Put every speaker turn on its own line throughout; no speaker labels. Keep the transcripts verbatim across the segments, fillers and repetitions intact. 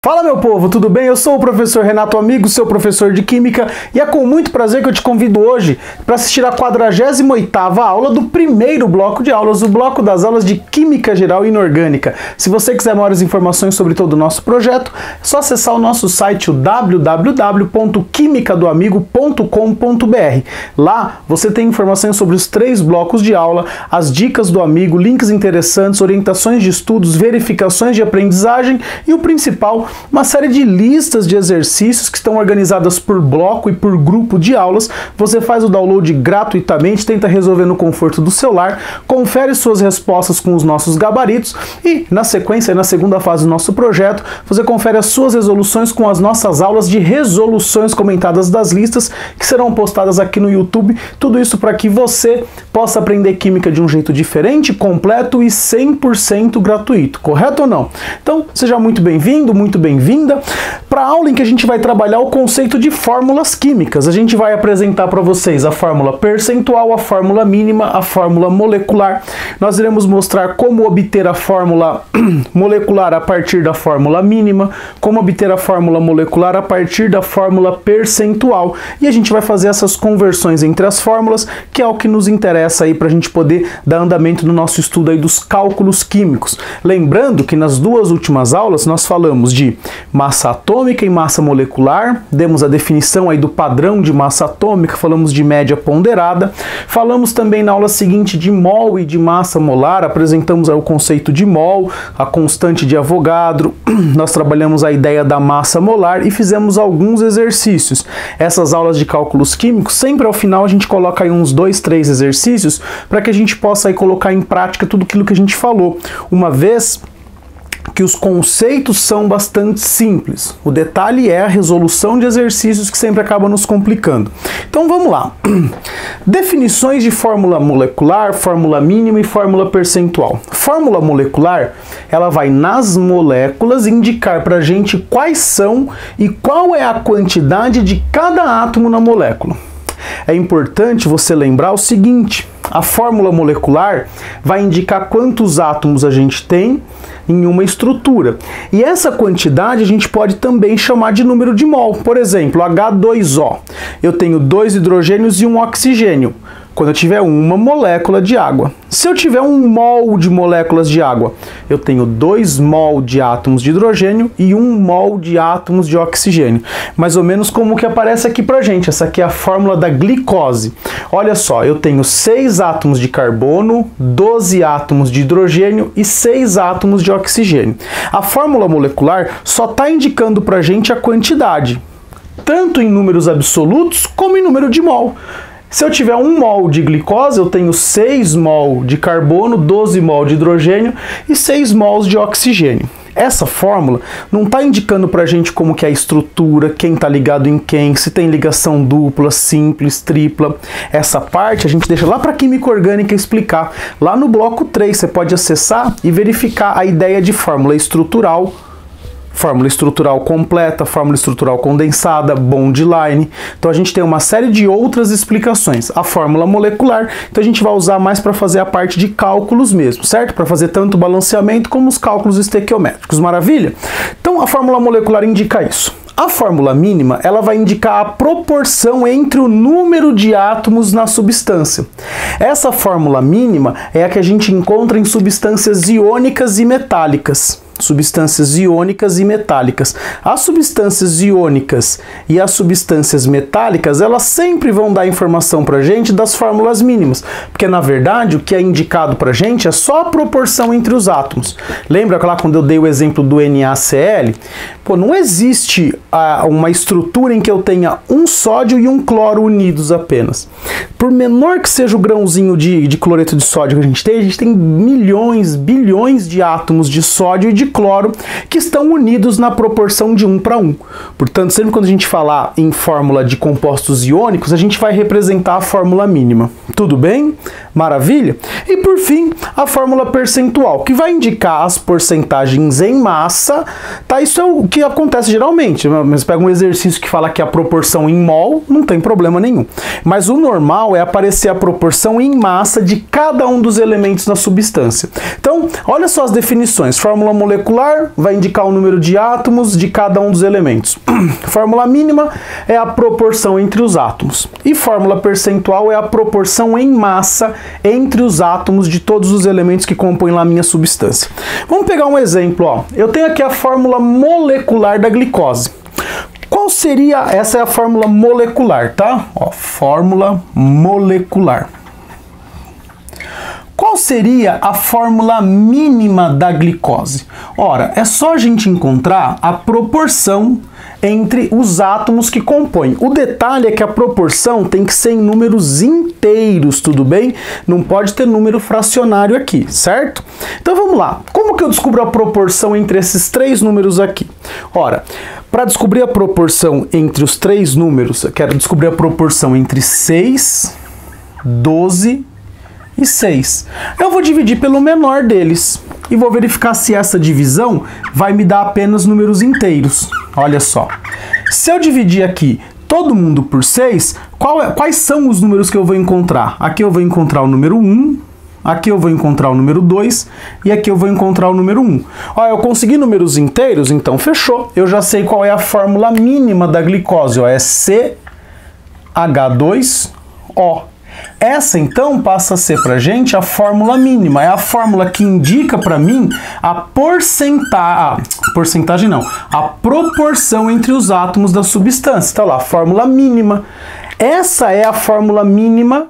Fala meu povo, tudo bem? Eu sou o professor Renato Amigo, seu professor de Química, e é com muito prazer que eu te convido hoje para assistir a quadragésima oitava aula do primeiro bloco de aulas, o bloco das aulas de Química Geral e Inorgânica. Se você quiser maiores informações sobre todo o nosso projeto, é só acessar o nosso site, o w w w ponto química do amigo ponto com ponto b r. Lá você tem informações sobre os três blocos de aula, as dicas do amigo, links interessantes, orientações de estudos, verificações de aprendizagem e o principal, uma série de listas de exercícios que estão organizadas por bloco e por grupo de aulas. Você faz o download gratuitamente, tenta resolver no conforto do celular, confere suas respostas com os nossos gabaritos e, na sequência, na segunda fase do nosso projeto, você confere as suas resoluções com as nossas aulas de resoluções comentadas das listas que serão postadas aqui no YouTube. Tudo isso para que você possa aprender química de um jeito diferente, completo e cem por cento gratuito, correto ou não? Então, seja muito bem-vindo, muito bem-vinda para a aula em que a gente vai trabalhar o conceito de fórmulas químicas. A gente vai apresentar para vocês a fórmula percentual, a fórmula mínima, a fórmula molecular. Nós iremos mostrar como obter a fórmula molecular a partir da fórmula mínima, como obter a fórmula molecular a partir da fórmula percentual. E a gente vai fazer essas conversões entre as fórmulas, que é o que nos interessa aí para a gente poder dar andamento no nosso estudo aí dos cálculos químicos. Lembrando que nas duas últimas aulas nós falamos de massa atômica e massa molecular, demos a definição aí do padrão de massa atômica, falamos de média ponderada, falamos também na aula seguinte de mol e de massa molar, apresentamos aí o conceito de mol, a constante de Avogadro, nós trabalhamos a ideia da massa molar e fizemos alguns exercícios. Essas aulas de cálculos químicos, sempre ao final a gente coloca aí uns dois, três exercícios para que a gente possa aí colocar em prática tudo aquilo que a gente falou, uma vez que os conceitos são bastante simples. O detalhe é a resolução de exercícios que sempre acaba nos complicando. Então vamos lá. Definições de fórmula molecular, fórmula mínima e fórmula percentual. Fórmula molecular, ela vai nas moléculas indicar para a gente quais são e qual é a quantidade de cada átomo na molécula. É importante você lembrar o seguinte: a fórmula molecular vai indicar quantos átomos a gente tem em uma estrutura. E essa quantidade a gente pode também chamar de número de mol. Por exemplo, H dois O. Eu tenho dois hidrogênios e um oxigênio quando eu tiver uma molécula de água. Se eu tiver um mol de moléculas de água, eu tenho dois mol de átomos de hidrogênio e um mol de átomos de oxigênio. Mais ou menos como o que aparece aqui pra gente. Essa aqui é a fórmula da glicose. Olha só, eu tenho seis átomos de carbono, doze átomos de hidrogênio e seis átomos de oxigênio. A fórmula molecular só está indicando pra gente a quantidade, tanto em números absolutos como em número de mol. Se eu tiver um mol de glicose, eu tenho seis mol de carbono, doze mol de hidrogênio e seis mols de oxigênio. Essa fórmula não está indicando para a gente como que é a estrutura, quem está ligado em quem, se tem ligação dupla, simples, tripla. Essa parte a gente deixa lá para a Química Orgânica explicar. Lá no bloco três você pode acessar e verificar a ideia de fórmula estrutural, fórmula estrutural completa, fórmula estrutural condensada, bond line. Então a gente tem uma série de outras explicações. A fórmula molecular, então a gente vai usar mais para fazer a parte de cálculos mesmo, certo? Para fazer tanto o balanceamento como os cálculos estequiométricos. Maravilha? Então a fórmula molecular indica isso. A fórmula mínima, ela vai indicar a proporção entre o número de átomos na substância. Essa fórmula mínima é a que a gente encontra em substâncias iônicas e metálicas. Substâncias iônicas e metálicas. As substâncias iônicas e as substâncias metálicas, elas sempre vão dar informação para a gente das fórmulas mínimas, porque na verdade o que é indicado para a gente é só a proporção entre os átomos. Lembra lá quando eu dei o exemplo do NaCl? Pô, não existe ah, uma estrutura em que eu tenha um sódio e um cloro unidos apenas. Por menor que seja o grãozinho de, de cloreto de sódio que a gente tem, a gente tem milhões, bilhões de átomos de sódio e de cloro que estão unidos na proporção de um para um. Portanto, sempre quando a gente falar em fórmula de compostos iônicos, a gente vai representar a fórmula mínima. Tudo bem? Maravilha? E por fim, a fórmula percentual, que vai indicar as porcentagens em massa, tá? Isso é o que acontece geralmente. Mas pega um exercício que fala que a proporção em mol, não tem problema nenhum. Mas o normal é aparecer a proporção em massa de cada um dos elementos na substância. Então, olha só as definições. Fórmula molecular molecular vai indicar o número de átomos de cada um dos elementos. Fórmula mínima é a proporção entre os átomos. E fórmula percentual é a proporção em massa entre os átomos de todos os elementos que compõem lá a minha substância. Vamos pegar um exemplo, ó. Eu tenho aqui a fórmula molecular da glicose. Qual seria, essa é a fórmula molecular, tá? Ó, fórmula molecular. Qual seria a fórmula mínima da glicose? Ora, é só a gente encontrar a proporção entre os átomos que compõem. O detalhe é que a proporção tem que ser em números inteiros, tudo bem? Não pode ter número fracionário aqui, certo? Então vamos lá. Como que eu descubro a proporção entre esses três números aqui? Ora, para descobrir a proporção entre os três números, eu quero descobrir a proporção entre seis, doze e seis. Eu vou dividir pelo menor deles e vou verificar se essa divisão vai me dar apenas números inteiros. Olha só. Se eu dividir aqui todo mundo por seis, qual é, quais são os números que eu vou encontrar? Aqui eu vou encontrar o número um, aqui eu vou encontrar o número dois e aqui eu vou encontrar o número um. Ó, eu consegui números inteiros, então fechou. Eu já sei qual é a fórmula mínima da glicose, ó, é C H dois O. Essa, então, passa a ser para a gente a fórmula mínima. É a fórmula que indica para mim a porcentagem... porcentagem não. A proporção entre os átomos da substância. Está lá, fórmula mínima. Essa é a fórmula mínima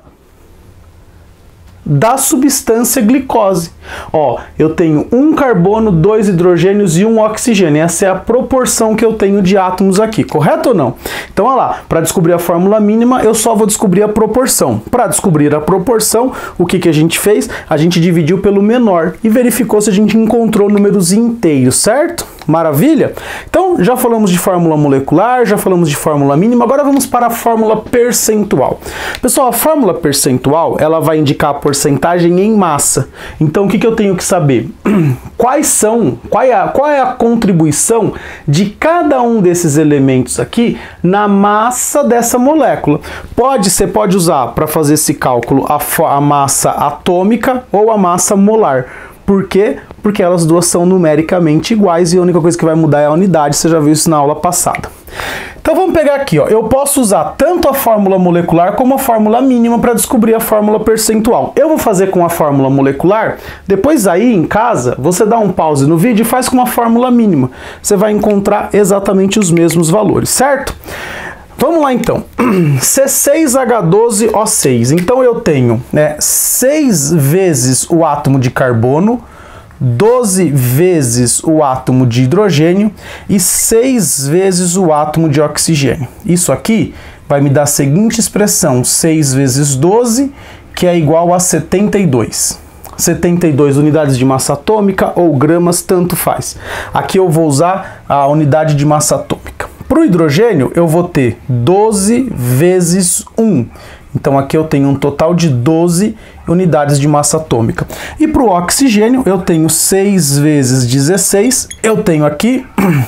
da substância glicose. Ó, eu tenho um carbono, dois hidrogênios e um oxigênio. Essa é a proporção que eu tenho de átomos aqui, correto ou não? Então, olha lá, para descobrir a fórmula mínima, eu só vou descobrir a proporção. Para descobrir a proporção, o que, que a gente fez? A gente dividiu pelo menor e verificou se a gente encontrou números inteiros, certo? Maravilha? Então, já falamos de fórmula molecular, já falamos de fórmula mínima, agora vamos para a fórmula percentual. Pessoal, a fórmula percentual, ela vai indicar a porcentagem em massa. Então, o que, que eu tenho que saber? Quais são, qual é, a, qual é a contribuição de cada um desses elementos aqui na massa dessa molécula? Pode, você pode usar para fazer esse cálculo a, a massa atômica ou a massa molar. Por quê? Porque elas duas são numericamente iguais e a única coisa que vai mudar é a unidade, você já viu isso na aula passada. Então vamos pegar aqui, ó. Eu posso usar tanto a fórmula molecular como a fórmula mínima para descobrir a fórmula percentual. Eu vou fazer com a fórmula molecular, depois aí em casa, você dá um pause no vídeo e faz com a fórmula mínima. Você vai encontrar exatamente os mesmos valores, certo? Vamos lá então, C seis H doze O seis, então eu tenho, né, seis vezes o átomo de carbono, doze vezes o átomo de hidrogênio e seis vezes o átomo de oxigênio. Isso aqui vai me dar a seguinte expressão, seis vezes doze, que é igual a setenta e dois. setenta e duas unidades de massa atômica ou gramas, tanto faz. Aqui eu vou usar a unidade de massa atômica. Para o hidrogênio, eu vou ter doze vezes um. Então, aqui eu tenho um total de doze unidades de massa atômica. E para o oxigênio, eu tenho seis vezes dezesseis. Eu tenho aqui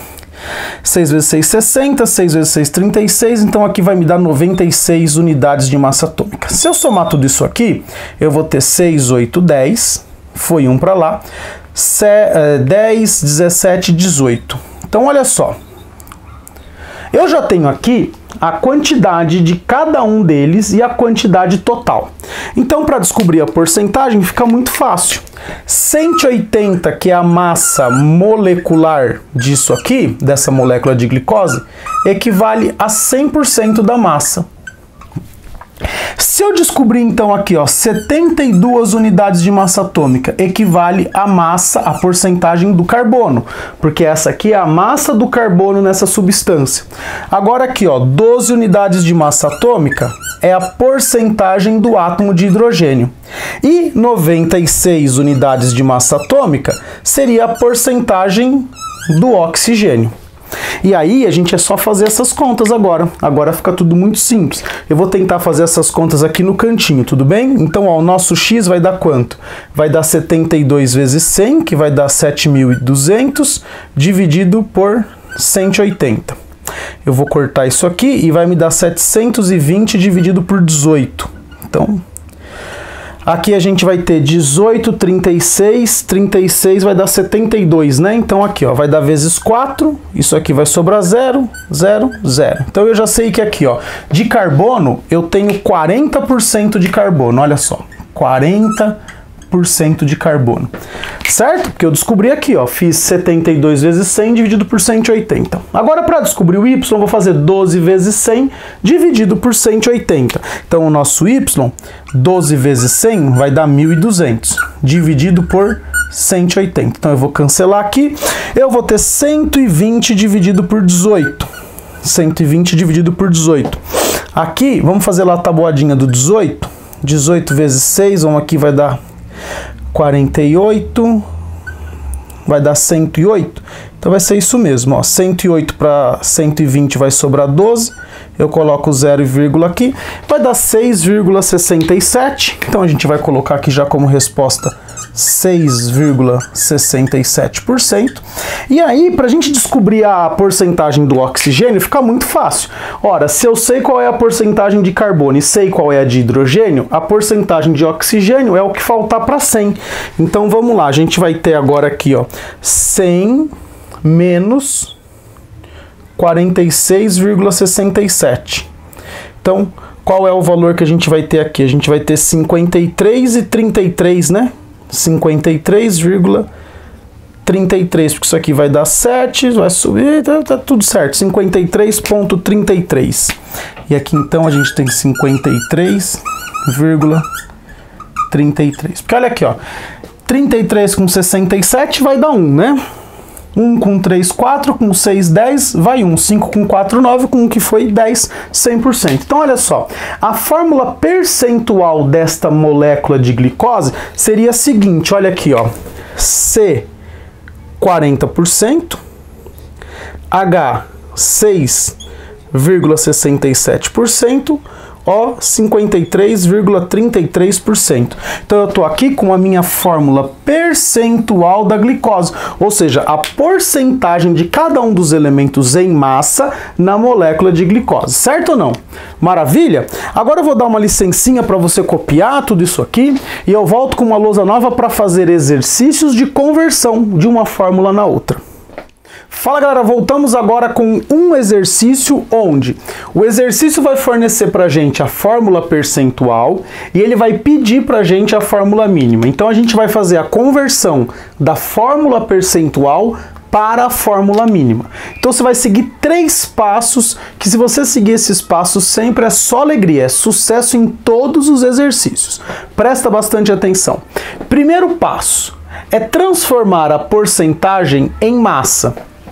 seis vezes seis, sessenta. seis vezes seis, trinta e seis. Então, aqui vai me dar noventa e seis unidades de massa atômica. Se eu somar tudo isso aqui, eu vou ter seis, oito, dez. Foi um para lá. dez, dezessete, dezoito. Então, olha só. Eu já tenho aqui a quantidade de cada um deles e a quantidade total. Então, para descobrir a porcentagem, fica muito fácil. cento e oitenta, que é a massa molecular disso aqui, dessa molécula de glicose, equivale a cem por cento da massa. Se eu descobrir então aqui, ó, setenta e duas unidades de massa atômica, equivale à massa, a porcentagem do carbono, porque essa aqui é a massa do carbono nessa substância. Agora aqui, ó, doze unidades de massa atômica é a porcentagem do átomo de hidrogênio. E noventa e seis unidades de massa atômica seria a porcentagem do oxigênio. E aí a gente é só fazer essas contas agora. Agora fica tudo muito simples. Eu vou tentar fazer essas contas aqui no cantinho, tudo bem? Então, ó, o nosso x vai dar quanto? Vai dar setenta e dois vezes cem, que vai dar sete mil e duzentos, dividido por cento e oitenta. Eu vou cortar isso aqui e vai me dar setecentos e vinte dividido por dezoito. Então, Aqui a gente vai ter dezoito, trinta e seis, trinta e seis vai dar setenta e dois, né? Então aqui, ó, vai dar vezes quatro, isso aqui vai sobrar zero, zero, zero. Então eu já sei que aqui, ó, de carbono, eu tenho quarenta por cento de carbono, olha só, quarenta por cento de carbono, certo? Porque eu descobri aqui, ó, fiz setenta e dois vezes cem dividido por cento e oitenta. Agora, para descobrir o y, eu vou fazer doze vezes cem dividido por cento e oitenta. Então, o nosso y, doze vezes cem, vai dar mil e duzentos, dividido por cento e oitenta. Então, eu vou cancelar aqui, eu vou ter cento e vinte dividido por dezoito. cento e vinte dividido por dezoito. Aqui, vamos fazer lá a tabuadinha do dezoito. dezoito vezes seis, vamos aqui, vai dar quarenta e oito, vai dar cento e oito, então vai ser isso mesmo, ó, cento e oito para cento e vinte vai sobrar doze, eu coloco zero e vírgula aqui, vai dar seis vírgula sessenta e sete, então a gente vai colocar aqui já como resposta seis vírgula sessenta e sete por cento. E aí, para a gente descobrir a porcentagem do oxigênio, fica muito fácil. Ora, se eu sei qual é a porcentagem de carbono e sei qual é a de hidrogênio, a porcentagem de oxigênio é o que faltar para cem. Então vamos lá, a gente vai ter agora aqui, ó, cem menos quarenta e seis vírgula sessenta e sete. Então, qual é o valor que a gente vai ter aqui? A gente vai ter cinquenta e três e trinta e três, né? cinquenta e três vírgula trinta e três, porque isso aqui vai dar sete, vai subir, tá, tá tudo certo, cinquenta e três vírgula trinta e três. E aqui então a gente tem cinquenta e três vírgula trinta e três. Porque olha aqui, ó, trinta e três com sessenta e sete vai dar um, né? um com três, quatro, com seis, dez, vai um. cinco com quatro, nove, com um que foi dez, cem por cento. Então, olha só, a fórmula percentual desta molécula de glicose seria a seguinte, olha aqui, ó, C, quarenta por cento, H, seis vírgula sessenta e sete por cento, O, cinquenta e três vírgula trinta e três por cento. Então eu estou aqui com a minha fórmula percentual da glicose, ou seja, a porcentagem de cada um dos elementos em massa na molécula de glicose, certo ou não? Maravilha? Agora eu vou dar uma licencinha para você copiar tudo isso aqui e eu volto com uma lousa nova para fazer exercícios de conversão de uma fórmula na outra. Fala galera, voltamos agora com um exercício onde o exercício vai fornecer pra gente a fórmula percentual e ele vai pedir pra gente a fórmula mínima. Então a gente vai fazer a conversão da fórmula percentual para a fórmula mínima. Então você vai seguir três passos que, se você seguir esses passos, sempre é só alegria, é sucesso em todos os exercícios. Presta bastante atenção. Primeiro passo é transformar a porcentagem em massa.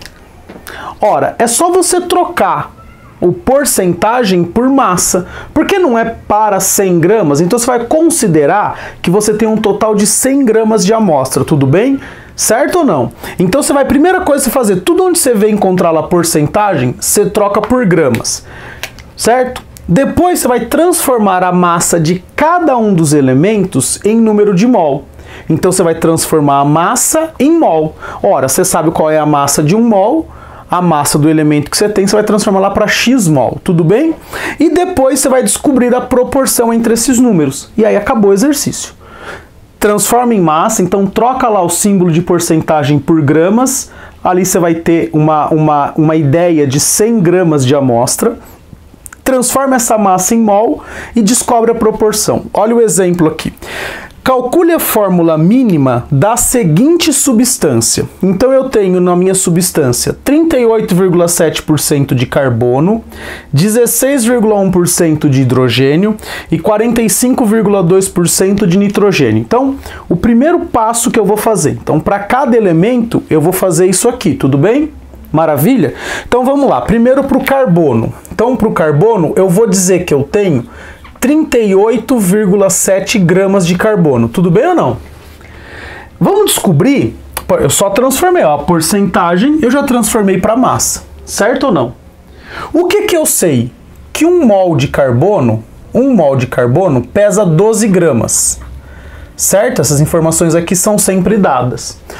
Ora, é só você trocar o porcentagem por massa, porque não é para cem gramas, então você vai considerar que você tem um total de cem gramas de amostra, tudo bem? Certo ou não? Então você vai, primeira coisa, você fazer tudo onde você vê encontrar lá porcentagem, você troca por gramas, certo? Depois você vai transformar a massa de cada um dos elementos em número de mol. Então você vai transformar a massa em mol. Ora, você sabe qual é a massa de um mol? A massa do elemento que você tem, você vai transformar lá para x mol, tudo bem? E depois você vai descobrir a proporção entre esses números. E aí acabou o exercício. Transforma em massa, então troca lá o símbolo de porcentagem por gramas. Ali você vai ter uma, uma, uma ideia de cem gramas de amostra. Transforma essa massa em mol e descobre a proporção. Olha o exemplo aqui. Calcule a fórmula mínima da seguinte substância. Então eu tenho na minha substância trinta e oito vírgula sete por cento de carbono, dezesseis vírgula um por cento de hidrogênio e quarenta e cinco vírgula dois por cento de nitrogênio. Então, o primeiro passo que eu vou fazer. Então, para cada elemento, eu vou fazer isso aqui, tudo bem? Maravilha? Então vamos lá. Primeiro para o carbono. Então, para o carbono, eu vou dizer que eu tenho trinta e oito vírgula sete gramas de carbono. Tudo bem ou não? Vamos descobrir, eu só transformei, ó, a porcentagem eu já transformei para massa, certo ou não? O que que eu sei? Que um mol de carbono, um mol de carbono pesa doze gramas, certo? Essas informações aqui são sempre dadas.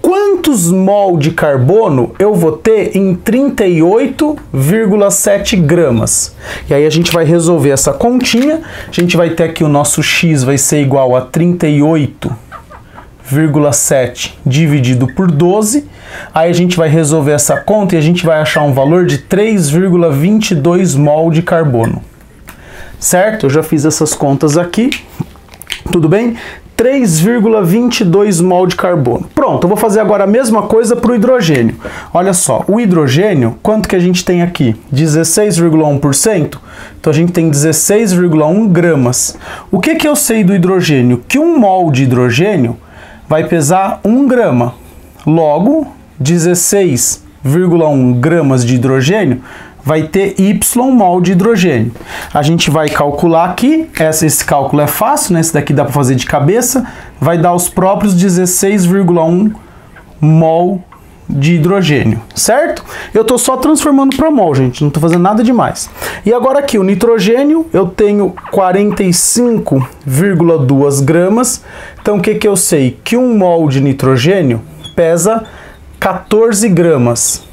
quantos mol de carbono eu vou ter em trinta e oito vírgula sete gramas? E aí a gente vai resolver essa continha, a gente vai ter aqui o nosso x vai ser igual a trinta e oito vírgula sete dividido por doze, aí a gente vai resolver essa conta e a gente vai achar um valor de três vírgula vinte e dois mol de carbono. Certo? Eu já fiz essas contas aqui, tudo bem? três vírgula vinte e dois mol de carbono. Pronto, eu vou fazer agora a mesma coisa para o hidrogênio. Olha só, o hidrogênio, quanto que a gente tem aqui? dezesseis vírgula um por cento? Então a gente tem dezesseis vírgula um gramas. O que que eu sei do hidrogênio? Que um mol de hidrogênio vai pesar um grama. Logo, dezesseis vírgula um gramas de hidrogênio vai ter Y mol de hidrogênio. A gente vai calcular aqui, esse, esse cálculo é fácil, né? Esse daqui dá para fazer de cabeça, vai dar os próprios dezesseis vírgula um mol de hidrogênio, certo? Eu estou só transformando para mol, gente, não estou fazendo nada demais. E agora aqui, o nitrogênio, eu tenho quarenta e cinco vírgula dois gramas, então o que que eu sei? Que um mol de nitrogênio pesa quatorze gramas.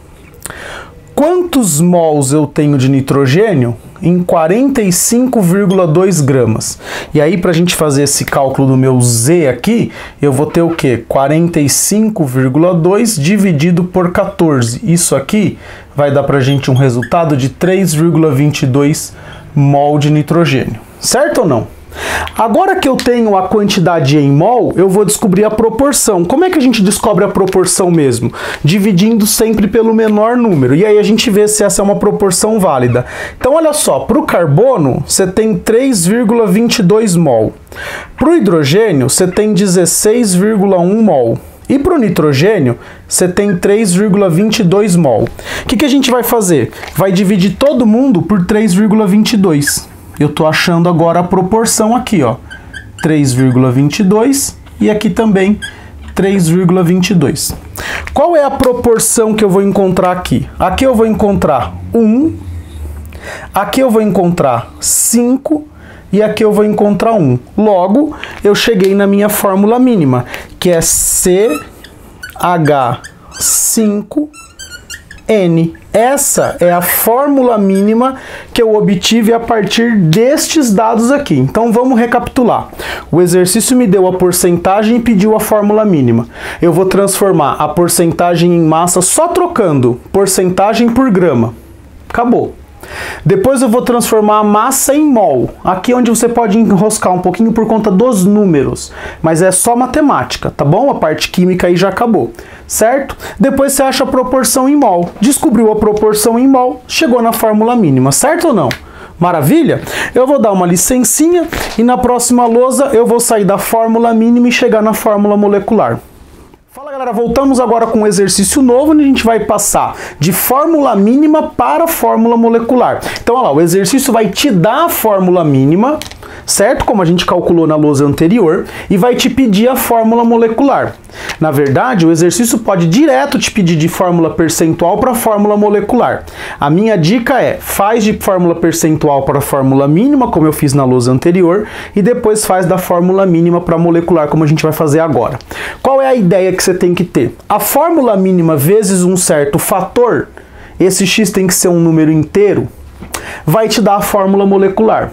Quantos mols eu tenho de nitrogênio? Em quarenta e cinco vírgula dois gramas. E aí, para a gente fazer esse cálculo do meu Z aqui, eu vou ter o quê? quarenta e cinco vírgula dois dividido por quatorze. Isso aqui vai dar para a gente um resultado de três vírgula vinte e dois mol de nitrogênio. Certo ou não? Agora que eu tenho a quantidade em mol, eu vou descobrir a proporção. Como é que a gente descobre a proporção mesmo? Dividindo sempre pelo menor número. E aí a gente vê se essa é uma proporção válida. Então olha só, para o carbono você tem três vírgula vinte e dois mol. Para o hidrogênio você tem dezesseis vírgula um mol. E para o nitrogênio, você tem três vírgula vinte e dois mol. O que que a gente vai fazer? Vai dividir todo mundo por três vírgula vinte e dois. Eu estou achando agora a proporção aqui, ó, três vírgula vinte e dois e aqui também três vírgula vinte e dois. Qual é a proporção que eu vou encontrar aqui? Aqui eu vou encontrar um, aqui eu vou encontrar cinco e aqui eu vou encontrar um. Logo, eu cheguei na minha fórmula mínima, que é C H cinco N. Essa é a fórmula mínima que eu obtive a partir destes dados aqui. Então vamos recapitular. O exercício me deu a porcentagem e pediu a fórmula mínima. Eu vou transformar a porcentagem em massa só trocando porcentagem por grama. Acabou. Depois eu vou transformar a massa em mol. Aqui é onde você pode enroscar um pouquinho por conta dos números. Mas é só matemática, tá bom? A parte química aí já acabou, certo? Depois você acha a proporção em mol. Descobriu a proporção em mol, chegou na fórmula mínima, certo ou não? Maravilha? Eu vou dar uma licencinha e na próxima lousa eu vou sair da fórmula mínima e chegar na fórmula molecular. Fala galera, voltamos agora com um exercício novo, onde a gente vai passar de fórmula mínima para fórmula molecular. Então olha lá, o exercício vai te dar a fórmula mínima, certo? Como a gente calculou na lousa anterior, e vai te pedir a fórmula molecular. Na verdade, o exercício pode direto te pedir de fórmula percentual para fórmula molecular. A minha dica é, faz de fórmula percentual para fórmula mínima, como eu fiz na lousa anterior, e depois faz da fórmula mínima para molecular, como a gente vai fazer agora. Qual é a ideia que você tem que ter? A fórmula mínima vezes um certo fator, esse x tem que ser um número inteiro, vai te dar a fórmula molecular.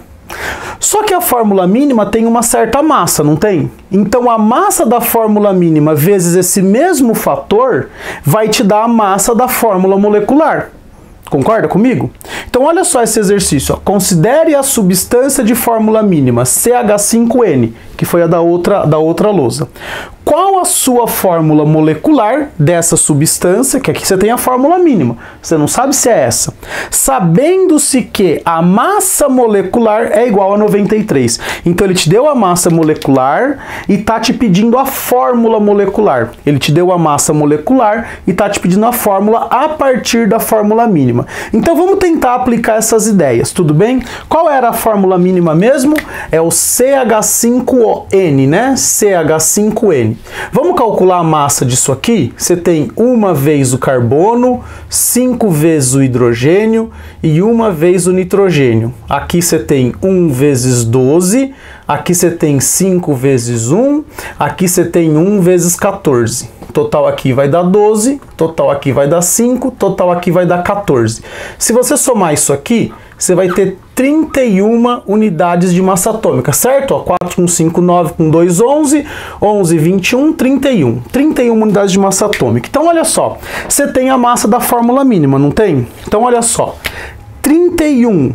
Só que a fórmula mínima tem uma certa massa, não tem? Então a massa da fórmula mínima vezes esse mesmo fator vai te dar a massa da fórmula molecular. Concorda comigo? Então olha só esse exercício, ó. Considere a substância de fórmula mínima, C H cinco N, que foi a da outra, da outra lousa. Qual a sua fórmula molecular dessa substância, que aqui você tem a fórmula mínima, você não sabe se é essa. Sabendo-se que a massa molecular é igual a noventa e três. Então ele te deu a massa molecular e tá te pedindo a fórmula molecular. Ele te deu a massa molecular e tá te pedindo a fórmula a partir da fórmula mínima. Então vamos tentar aplicar essas ideias, tudo bem? Qual era a fórmula mínima mesmo? É o C H cinco N, né? C H cinco N. Vamos calcular a massa disso aqui? Você tem uma vez o carbono, cinco vezes o hidrogênio e uma vez o nitrogênio. Aqui você tem um vezes doze, aqui você tem cinco vezes um, aqui você tem um vezes quatorze. total aqui vai dar doze, total aqui vai dar cinco, total aqui vai dar quatorze. Se você somar isso aqui, você vai ter trinta e uma unidades de massa atômica, certo? Ó, quatro com cinco, nove com dois, onze, onze, vinte e um, trinta e um. trinta e uma unidades de massa atômica. Então, olha só, você tem a massa da fórmula mínima, não tem? Então, olha só, trinta e um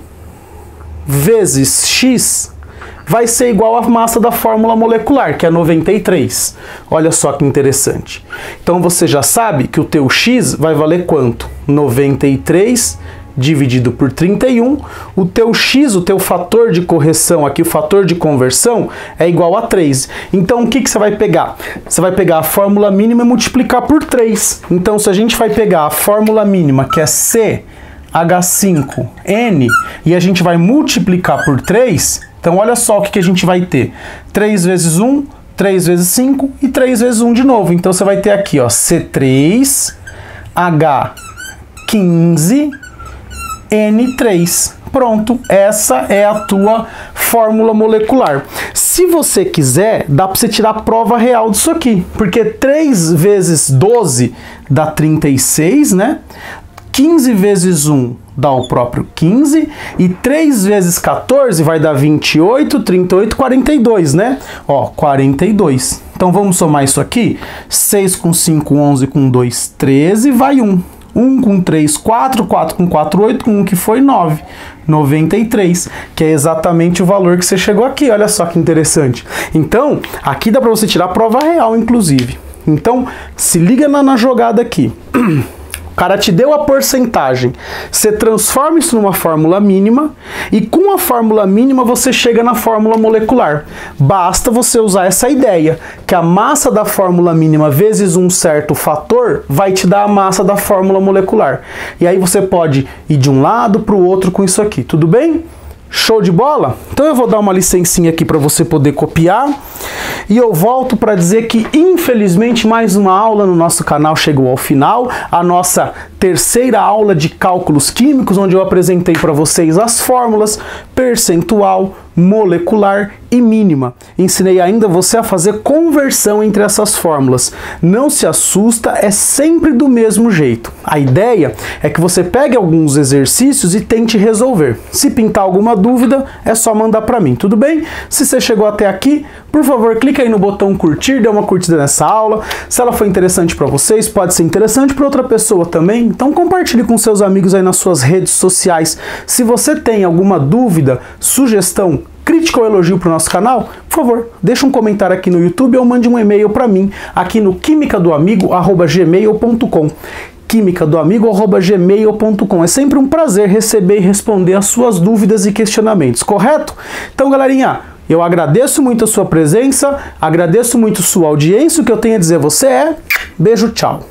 vezes x vai ser igual à massa da fórmula molecular, que é noventa e três. Olha só que interessante. Então, você já sabe que o teu x vai valer quanto? noventa e três dividido por trinta e um, o teu x, o teu fator de correção aqui, o fator de conversão, é igual a três. Então, o que, que você vai pegar? Você vai pegar a fórmula mínima e multiplicar por três. Então, se a gente vai pegar a fórmula mínima, que é C H cinco N, e a gente vai multiplicar por três, então olha só o que, que a gente vai ter. três vezes um, três vezes cinco e três vezes um de novo. Então, você vai ter aqui, ó, C três H quinze N três. Pronto, essa é a tua fórmula molecular. Se você quiser, dá para você tirar a prova real disso aqui, porque três vezes doze dá trinta e seis, né? quinze vezes um dá o próprio quinze, e três vezes quatorze vai dar vinte e oito, trinta e oito, quarenta e dois, né? Ó, quarenta e dois. Então vamos somar isso aqui. seis com cinco, onze, com dois, treze, vai um. um com três, quatro, quatro com quatro, oito, com um que foi nove, noventa e três, que é exatamente o valor que você chegou aqui. Olha só que interessante. Então, aqui dá para você tirar a prova real, inclusive. Então, se liga na, na jogada aqui. O cara te deu a porcentagem, você transforma isso numa fórmula mínima, e com a fórmula mínima você chega na fórmula molecular. Basta você usar essa ideia, que a massa da fórmula mínima vezes um certo fator vai te dar a massa da fórmula molecular. E aí você pode ir de um lado para o outro com isso aqui, tudo bem? Show de bola? Então eu vou dar uma licencinha aqui para você poder copiar. E eu volto para dizer que, infelizmente, mais uma aula no nosso canal chegou ao final. A nossa terceira aula de cálculos químicos, onde eu apresentei para vocês as fórmulas percentual, molecular e mínima. Ensinei ainda você a fazer conversão entre essas fórmulas. Não se assusta, é sempre do mesmo jeito. A ideia é que você pegue alguns exercícios e tente resolver. Se pintar alguma dúvida, é só mandar para mim, tudo bem? Se você chegou até aqui, por favor, clica aí no botão curtir, dê uma curtida nessa aula. Se ela foi interessante para vocês, pode ser interessante para outra pessoa também. Então compartilhe com seus amigos aí nas suas redes sociais. Se você tem alguma dúvida, sugestão, crítica ou elogio para o nosso canal, por favor, deixa um comentário aqui no YouTube ou mande um e-mail para mim aqui no química do amigo arroba gmail ponto com. química do amigo arroba gmail ponto com. É sempre um prazer receber e responder as suas dúvidas e questionamentos, correto? Então, galerinha, eu agradeço muito a sua presença, agradeço muito sua audiência. O que eu tenho a dizer a você é beijo, tchau.